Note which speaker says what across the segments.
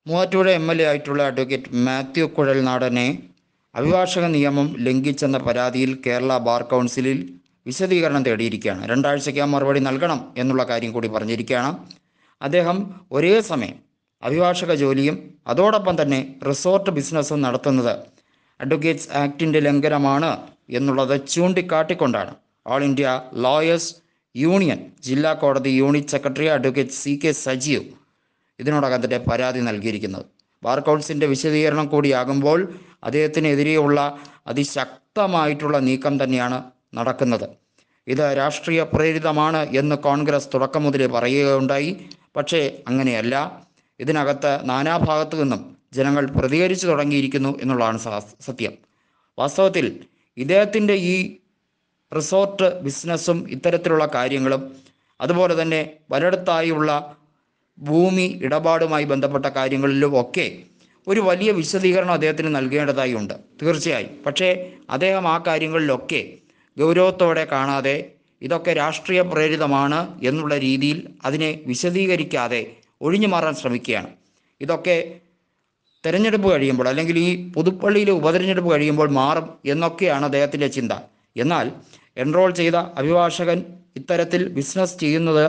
Speaker 1: Muvattupuzha MLA ആയിട്ടുള്ള advocate Mathew കുഴൽനാടനെ അഭിഭാഷക നിയമം ലംഘിച്ചെന്ന പരാതിയിൽ കേരള ബാർ കൗൺസിലിൽ വിശദീകരണം തേടിയിരിക്കുകയാണ്. 2 ആഴ്ചയ്ക്ക് മറുപടി നൽകണം എന്നുള്ള കാര്യം കൂടി പറഞ്ഞിരിക്കുകയാണ്. അദ്ദേഹം ഒരേ സമയം അഭിഭാഷക ജോലിയും അതോടൊപ്പം തന്നെ റിസോർട്ട് ബിസിനസ്സും നടത്തുന്നത് അഡ്വക്കേറ്റ്സ് ആക്ടിൻ്റെ ലംഘനമാണ് എന്നുള്ളത് ചൂണ്ടിക്കാട്ടിക്കൊണ്ടാണ് ഓൾ ഇന്ത്യ ലോയേഴ്സ് യൂണിയൻ ജില്ലാ കോടതി unit secretary advocate CK Sajeev ഇതിനോടകം തന്നെ പരാതി നൽകിയിരിക്കുന്നത്. ബാർ കൗൺസിലിൻ്റെ വിശദീകരണം കൂടിയാകുമ്പോൾ അദ്ദേഹത്തിനെതിരെയുള്ള അതിശക്തമായിട്ടുള്ള നീക്കം തന്നെയാണ് നടക്കുന്നത്. ഇത് രാഷ്ട്രീയ പ്രേരിതമാണ് എന്ന് കോൺഗ്രസ് തുടക്കം മുതലേ പറയുകയുണ്ടായി. പക്ഷേ അങ്ങനെയല്ല. ഇതിനകത്ത് നാനാഭാഗത്തു നിന്നും ജനങ്ങൾ പ്രതികരിച്ചു തുടങ്ങിയിരിക്കുന്നു എന്നുള്ളതാണ് സത്യം. വാസ്തവത്തിൽ ഇദ്ദേഹത്തിൻ്റെ ഈ റിസോർട്ട് ബിസിനസ്സും ഇത്തരത്തിലുള്ള കാര്യങ്ങളും അതുപോലെ തന്നെ പലയിടത്തായുള്ള ഭൂമി ഇടപാടുമായി ബന്ധപ്പെട്ട കാര്യങ്ങളിലും ഒക്കെ ഒരു വലിയ വിശദീകരണം അദ്ദേഹത്തിന് നൽകേണ്ടതായി ഉണ്ട് തീർച്ചയായും. പക്ഷേ അദ്ദേഹം ആ കാര്യങ്ങളിലൊക്കെ ഗൗരവത്തോടെ കാണാതെ ഇതൊക്കെ രാഷ്ട്രീയ പ്രേരിതമാണ് എന്നുള്ള രീതിയിൽ അതിനെ വിശദീകരിക്കാതെ ഒഴിഞ്ഞു മാറാൻ ശ്രമിക്കുകയാണ്. ഇതൊക്കെ തെരഞ്ഞെടുപ്പ് കഴിയുമ്പോൾ അല്ലെങ്കിൽ ഈ പുതുപ്പള്ളിയിലെ ഉപതെരഞ്ഞെടുപ്പ് കഴിയുമ്പോൾ മാറും എന്നൊക്കെയാണ് അദ്ദേഹത്തിൻ്റെ ചിന്ത. എന്നാൽ എൻറോൾ ചെയ്ത അഭിഭാഷകൻ ഇത്തരത്തിൽ ബിസിനസ് ചെയ്യുന്നത്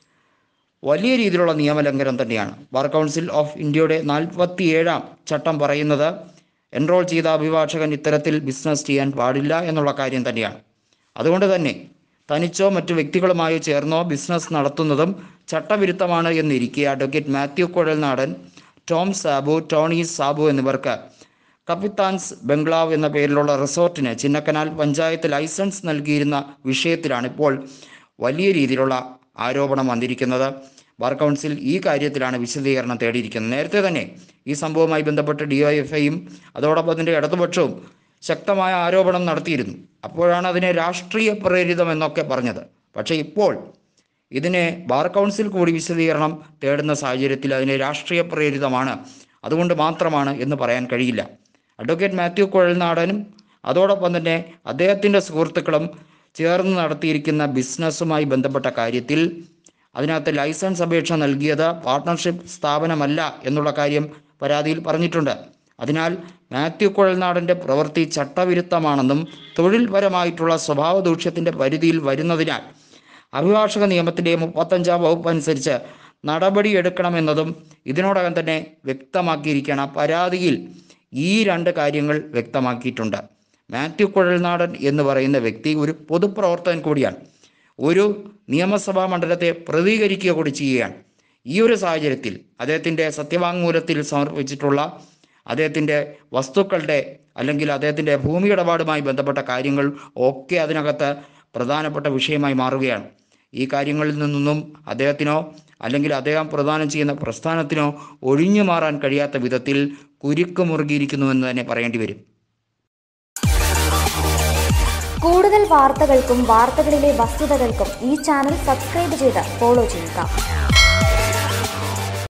Speaker 1: വലിയ രീതിയിലുള്ള നിയമലംഘനം തന്നെയാണ്. ബാർ കൗൺസിൽ ഓഫ് ഇന്ത്യയുടെ 47-ാം ചട്ടം പറയുന്നത് എൻറോൾ ചെയ്ത അഭിഭാഷകൻ ഇത്തരത്തിൽ ബിസിനസ് ചെയ്യാൻ പാടില്ല എന്നുള്ള കാര്യം തന്നെയാണ്. അതുകൊണ്ട് തന്നെ തനിച്ചോ മറ്റു വ്യക്തികളുമായോ ചേർന്നോ ബിസിനസ് നടത്തുന്നതും ചട്ടവിരുദ്ധമാണ് എന്നിരിക്കെ അഡ്വക്കേറ്റ് മാത്യു കുഴൽനാടൻ, ടോം സാബു, ടോണി സാബു എന്നിവർക്ക് കപ്പിത്താൻസ് ബംഗ്ലാവ് എന്ന പേരിലുള്ള റിസോർട്ടിന് ചിന്നക്കനാൽ പഞ്ചായത്ത് ലൈസൻസ് നൽകിയിരുന്ന വിഷയത്തിലാണ് ഇപ്പോൾ വലിയ രീതിയിലുള്ള ആരോപണം വന്നിരിക്കുന്നത്. ബാർ കൗൺസിൽ ഈ കാര്യത്തിലാണ് വിശദീകരണം തേടിയിരിക്കുന്നത്. നേരത്തെ തന്നെ ഈ സംഭവവുമായി ബന്ധപ്പെട്ട് DYFIയും അതോടൊപ്പം തന്നെ ഇടതുപക്ഷവും ശക്തമായ ആരോപണം നടത്തിയിരുന്നു. അപ്പോഴാണ് അതിനെ രാഷ്ട്രീയ പ്രേരിതം എന്നൊക്കെ പറഞ്ഞത്. പക്ഷേ ഇപ്പോൾ ഇതിനെ ബാർ കൗൺസിൽ കൂടി വിശദീകരണം തേടുന്ന സാഹചര്യത്തിൽ അതിനെ രാഷ്ട്രീയ പ്രേരിതമാണ്, അതുകൊണ്ട് മാത്രമാണ് എന്ന് പറയാൻ കഴിയില്ല. അഡ്വക്കേറ്റ് മാത്യു കുഴൽനാടനും അതോടൊപ്പം തന്നെ അദ്ദേഹത്തിൻ്റെ സുഹൃത്തുക്കളും ചേർന്ന് നടത്തിയിരിക്കുന്ന ബിസിനസ്സുമായി ബന്ധപ്പെട്ട കാര്യത്തിൽ അതിനകത്ത് ലൈസൻസ് അപേക്ഷ നൽകിയത് പാർട്ട്ണർഷിപ്പ് സ്ഥാപനമല്ല എന്നുള്ള കാര്യം പരാതിയിൽ പറഞ്ഞിട്ടുണ്ട്. അതിനാൽ മാത്യു കുഴൽനാടൻ്റെ പ്രവൃത്തി ചട്ടവിരുദ്ധമാണെന്നും തൊഴിൽപരമായിട്ടുള്ള സ്വഭാവ ദൂഷ്യത്തിൻ്റെ പരിധിയിൽ വരുന്നതിനാൽ അഭിഭാഷക നിയമത്തിൻ്റെ 35-ാം വകുപ്പ് അനുസരിച്ച് നടപടിയെടുക്കണമെന്നതും ഇതിനോടകം തന്നെ വ്യക്തമാക്കിയിരിക്കുകയാണ്. പരാതിയിൽ ഈ 2 കാര്യങ്ങൾ വ്യക്തമാക്കിയിട്ടുണ്ട്. മാത്യു കുഴൽനാടൻ എന്ന് പറയുന്ന വ്യക്തി ഒരു പൊതുപ്രവർത്തകൻ കൂടിയാണ്. ഒരു നിയമസഭാ മണ്ഡലത്തെ പ്രതികരിക്കുക കൂടി ചെയ്യുകയാണ്. ഈ ഒരു സാഹചര്യത്തിൽ അദ്ദേഹത്തിൻ്റെ സത്യവാങ്മൂലത്തിൽ സമർപ്പിച്ചിട്ടുള്ള അദ്ദേഹത്തിൻ്റെ വസ്തുക്കളുടെ അല്ലെങ്കിൽ അദ്ദേഹത്തിൻ്റെ ഭൂമി ഇടപാടുമായി ബന്ധപ്പെട്ട കാര്യങ്ങൾ ഒക്കെ അതിനകത്ത് പ്രധാനപ്പെട്ട വിഷയമായി മാറുകയാണ്. ഈ കാര്യങ്ങളിൽ നിന്നൊന്നും അദ്ദേഹത്തിനോ അല്ലെങ്കിൽ അദ്ദേഹം പ്രദാനം ചെയ്യുന്ന പ്രസ്ഥാനത്തിനോ ഒഴിഞ്ഞു മാറാൻ കഴിയാത്ത വിധത്തിൽ കുരുക്ക് മുറുകിയിരിക്കുന്നുവെന്ന് തന്നെ പറയേണ്ടി വരും.
Speaker 2: കൂടുതൽ വാർത്തകൾക്കും വാർത്തകളിലെ വസ്തുതകൾക്കും ഈ ചാനൽ സബ്സ്ക്രൈബ് ചെയ്ത് ഫോളോ ചെയ്യുക.